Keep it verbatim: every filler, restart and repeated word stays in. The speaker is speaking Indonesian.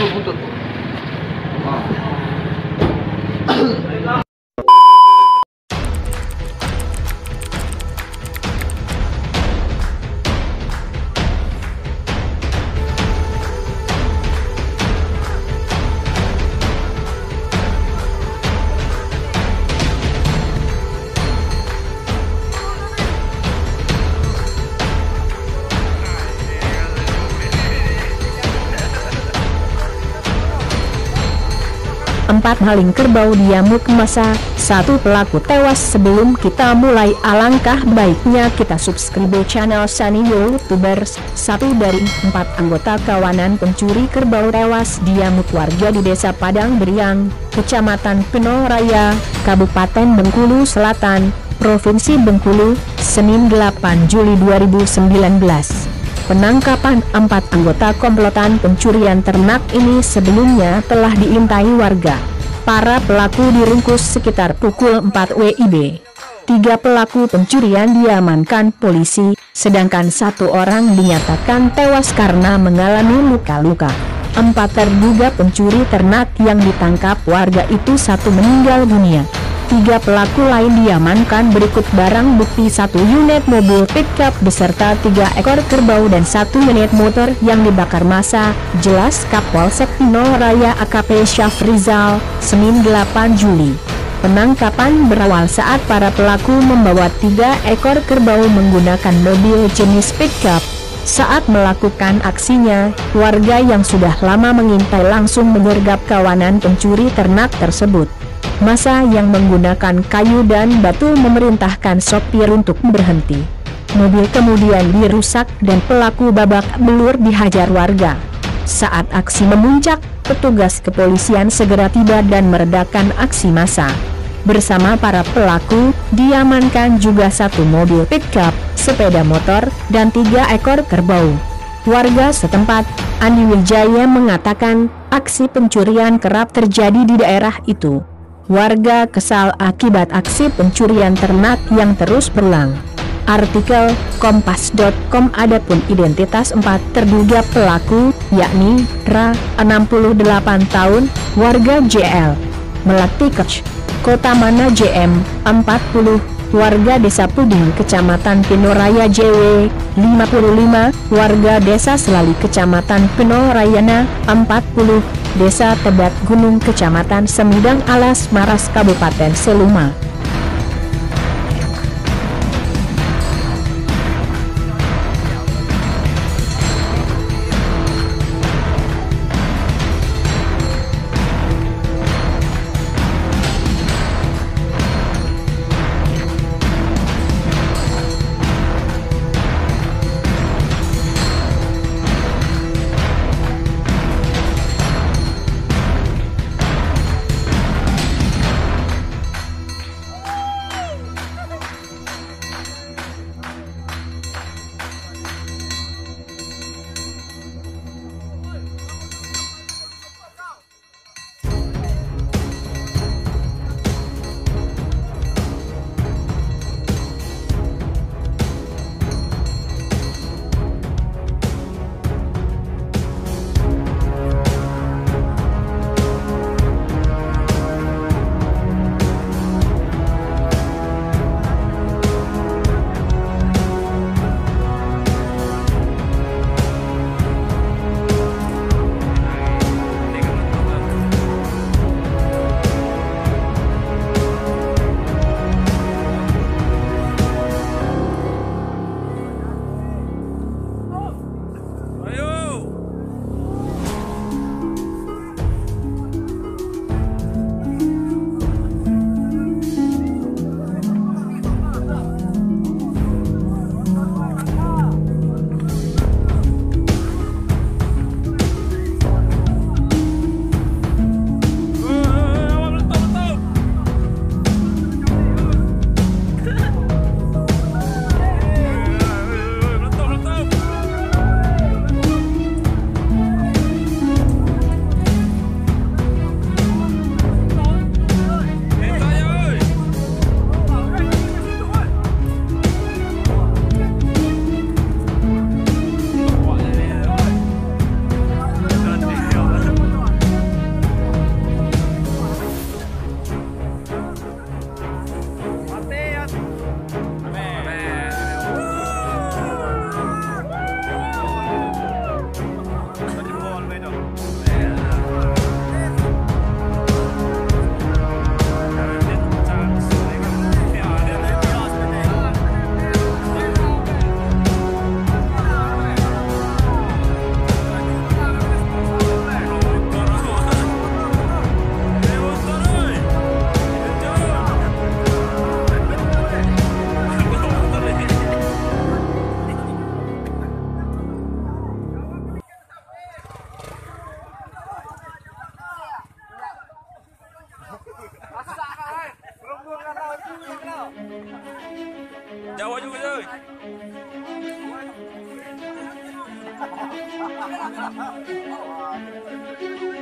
buntut. Empat maling kerbau diamuk massa, satu pelaku tewas. Sebelum kita mulai, alangkah baiknya kita subscribe channel Sunny Youtubers. Satu dari empat anggota kawanan pencuri kerbau tewas diamuk warga di Desa Padang Beriang, Kecamatan Peno Raya, Kabupaten Bengkulu Selatan, Provinsi Bengkulu, Senin delapan Juli dua ribu sembilan belas. Penangkapan empat anggota komplotan pencurian ternak ini sebelumnya telah diintai warga. Para pelaku diringkus sekitar pukul empat W I B. Tiga pelaku pencurian diamankan polisi, sedangkan satu orang dinyatakan tewas karena mengalami luka-luka. Empat terduga pencuri ternak yang ditangkap warga itu satu meninggal dunia. Tiga pelaku lain diamankan berikut barang bukti: satu unit mobil pickup beserta tiga ekor kerbau dan satu unit motor yang dibakar massa. Jelas Kapolsek Peno Raya A K P Syafrizal, Senin delapan Juli. Penangkapan berawal saat para pelaku membawa tiga ekor kerbau menggunakan mobil jenis pickup. Saat melakukan aksinya, warga yang sudah lama mengintai langsung menyergap kawanan pencuri ternak tersebut. Massa yang menggunakan kayu dan batu memerintahkan sopir untuk berhenti. Mobil kemudian dirusak dan pelaku babak belur dihajar warga. Saat aksi memuncak, petugas kepolisian segera tiba dan meredakan aksi massa. Bersama para pelaku, diamankan juga satu mobil pickup, sepeda motor, dan tiga ekor kerbau. Warga setempat, Andi Wijaya, mengatakan, aksi pencurian kerap terjadi di daerah itu. Warga kesal akibat aksi pencurian ternak yang terus berulang. Artikel Kompas titik com. Adapun identitas empat terduga pelaku, yakni Ra, enam puluh delapan tahun, warga J L Melati Kec, Kota Mana J M, empat puluh, warga Desa Puding Kecamatan Peno Raya J W, lima puluh lima, warga Desa Selali Kecamatan Peno Rayana, empat puluh, Desa Tebat Gunung Kecamatan Semidang Alas Maras Kabupaten Seluma. Akhirnya, akhirnya. Oh,